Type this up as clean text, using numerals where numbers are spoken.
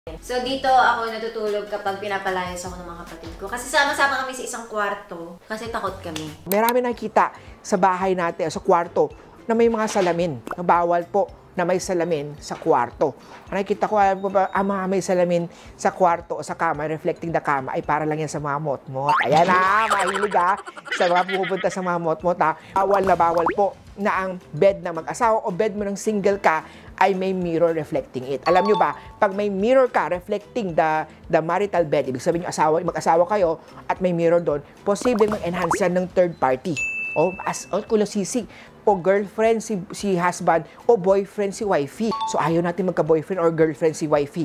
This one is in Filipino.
So dito ako natutulog kapag pinapalayas ako ng mga kapatid ko. Kasi sama-sama kami sa isang kwarto. Kasi takot kami. Marami nakikita sa bahay natin, sa kwarto, na may mga salamin. Bawal po na may salamin sa kwarto. Nakikita ko, mga may salamin sa kwarto o sa kama, reflecting the kama, ay para lang yan sa mga mot-mot. Ayan na, mahilig sa mga pupunta sa mga mot-mot Bawal na bawal po na ang bed na mag-asawa o bed mo ng single ka ay may mirror reflecting it. Alam nyo ba, pag may mirror ka reflecting the marital bed, ibig sabihin mag-asawa kayo at may mirror doon, posibleng mag-enhance yan ng third party. O kulasisi, o girlfriend si husband, o boyfriend si wifey. So ayaw natin magka-boyfriend or girlfriend si wifey.